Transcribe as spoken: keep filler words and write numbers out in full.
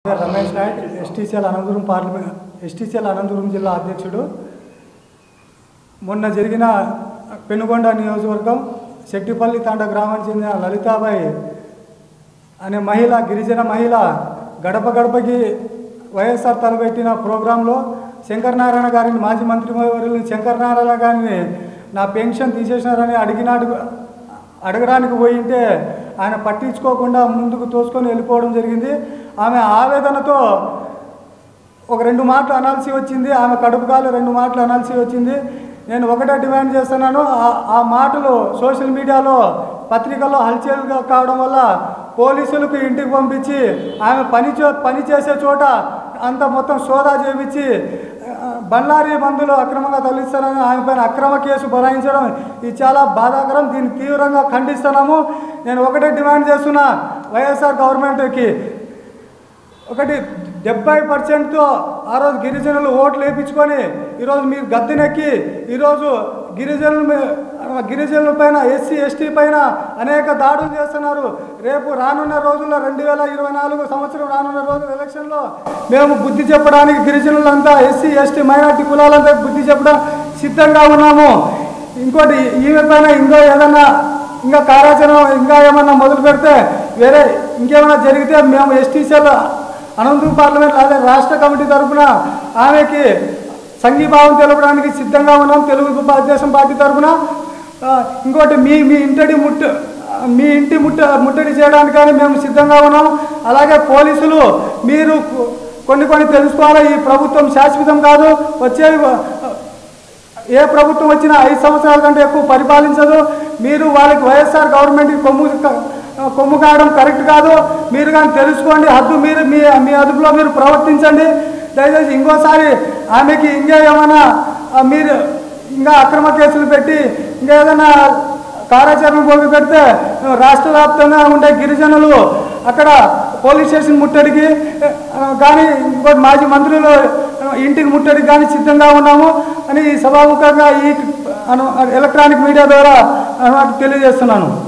Ramesh Naik STCL Anantapuram parliament STCL Anantapuram जिल्ला अध्यक्षुడు మొన్న జరిగిన పెనుగొండ నియోజకవర్గం శెట్టిపల్లి తాండ గ్రామానికి చెందిన లలితాబాయి అనే మహిళ గిరిజన మహిళ గడప గడపకి వైఎస్ఆర్ తలపెట్టిన ప్రోగ్రాంలో శంకరనారాయణ గారిని మాజీ మంత్రి వర్యులు శంకరనారాయణ గారిని నా పెన్షన్ తీసేసినారని అడిగినాడు అడగడానికి పోయింటే ఆయన పట్టించుకోకుండా ముందుకు తోసుకొని వెళ్ళిపోవడం జరిగింది। ఆమె ఆవేదనతో ఒక రెండు మాటలు అనాల్సి వచ్చింది, ఆమె కడుపుకాలు రెండు మాటలు అనాల్సి వచ్చింది। నేను ఒకటే డిమాండ్ చేస్తున్నాను, ఆ మాటలు సోషల్ మీడియాలో పత్రికల్లో హల్చల్గా కావడం వల్ల పోలీసులకు ఇంటికి పంపించి ఆమె పని పని చేసే చోట అంత మొత్తం సోదా చేయించి బండారి మందులు అక్రమంగా తరలిస్తారని ఆమె పైన అక్రమ కేసు బనాయించడం ఇది చాలా బాధాకరం। దీన్ని తీవ్రంగా ఖండిస్తున్నాము। నేను ఒకటే డిమాండ్ చేస్తున్నా, వైఎస్ఆర్ గవర్నమెంట్కి ఒకటి డెబ్బై పర్సెంట్తో ఆ రోజు గిరిజనులు ఓట్లు వేయించుకొని ఈరోజు మీరు గద్దెనెక్కి ఈరోజు గిరిజనుల గిరిజనుల పైన ఎస్సీ ఎస్టీ పైన అనేక దాడులు చేస్తున్నారు। రేపు రానున్న రోజుల్లో రెండు వేల ఇరవై నాలుగు సంవత్సరం రానున్న రోజుల ఎలక్షన్లో మేము బుద్ధి చెప్పడానికి గిరిజనులంతా ఎస్సీ ఎస్టీ మైనార్టీ కులాలంతా బుద్ధి చెప్పడం సిద్ధంగా ఉన్నాము। ఇంకోటి ఈమె పైన ఇంకో ఏదన్నా ఇంకా కార్యాచరణ ఇంకా ఏమన్నా మొదలు పెడితే వేరే ఇంకేమైనా జరిగితే మేము ఎస్టీసీఎల్ అనంతపురం పార్లమెంట్ అదే రాష్ట్ర కమిటీ తరఫున ఆమెకి సంఘీభావం తెలపడానికి సిద్ధంగా ఉన్నాం తెలుగుదేశం పార్టీ తరఫున। ఇంకోటి మీ మీ ఇంటి ముట్ట మీ ఇంటి ముట్ట ముట్టడి చేయడానికి కానీ మేము సిద్ధంగా ఉన్నాం। అలాగే పోలీసులు మీరు కొన్ని కొన్ని తెలుసుకోవాలి, ఈ ప్రభుత్వం శాశ్వతం కాదు, వచ్చే ఏ ప్రభుత్వం వచ్చినా ఐదు సంవత్సరాల కంటే ఎక్కువ పరిపాలించదు। మీరు వాళ్ళకి వైఎస్ఆర్ గవర్నమెంట్కి కొమ్ము కొమ్ము కాయడం కరెక్ట్ కాదు। మీరు కానీ తెలుసుకోండి, హద్దు మీరు మీ మీ అదుపులో మీరు ప్రవర్తించండి। దయచేసి ఇంకోసారి ఆమెకి ఇంకా ఏమైనా మీరు ఇంకా అక్రమ కేసులు పెట్టి ఇంకా ఏదైనా కార్యాచరణ పోగి పెడితే రాష్ట్ర వ్యాప్తంగా ఉండే గిరిజనులు అక్కడ పోలీస్ స్టేషన్ ముట్టడికి కానీ ఇంకోటి మాజీ మంత్రులు ఇంటికి ముట్టడికి కానీ సిద్ధంగా ఉన్నాము అని సభాముఖంగా ఈ ఎలక్ట్రానిక్ మీడియా ద్వారా తెలియజేస్తున్నాను।